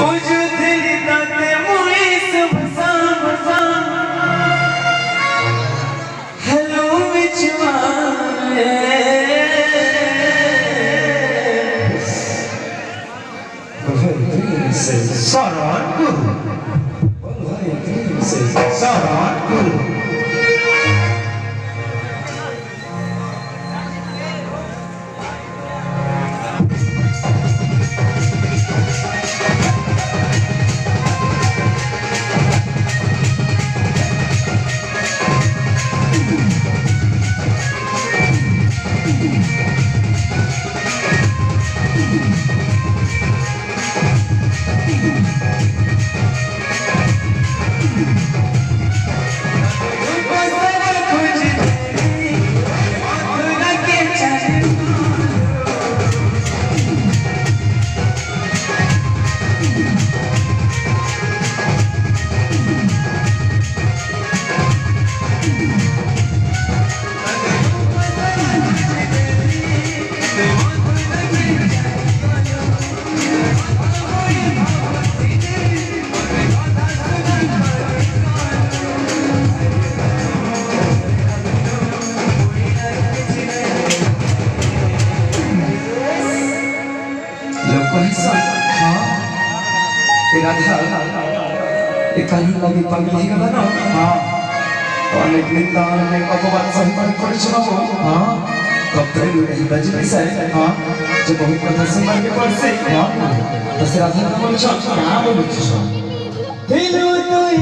Saran Guru. Saran Guru. Kali lagi pagi ka na, ha? Ọনেক নিন্দা অনেক অপবাদ সহ্য করেছো বাবু, হ্যাঁ? কপ্তারে লুটে হিবাজি মিশাই, হ্যাঁ? যে বহু কথা শুনতে পড়ছে, হ্যাঁ? তো সে রাধা না বলছো, না বলছিস? দিলু তুই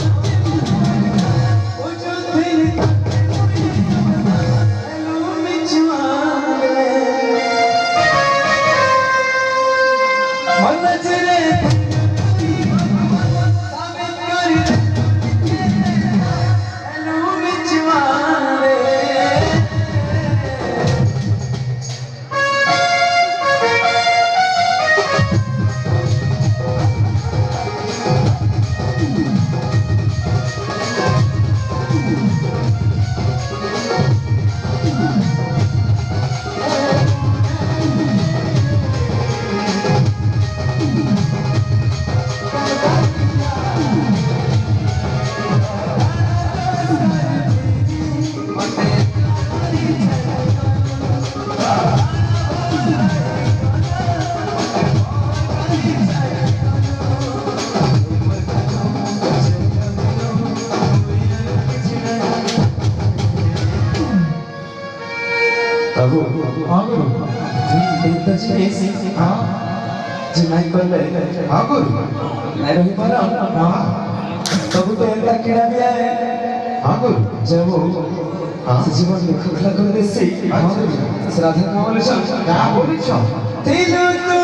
Babu, Babu, itu jenis, jenai kolej, Babu, naik barang, Babu tu yang tak kira dia, Babu, jauh, sejiwa ni kekal kondisi, Babu, serata kau boleh cak, dah boleh cak, tilu tu,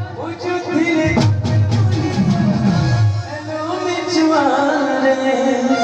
wujud diri, hello mencuare.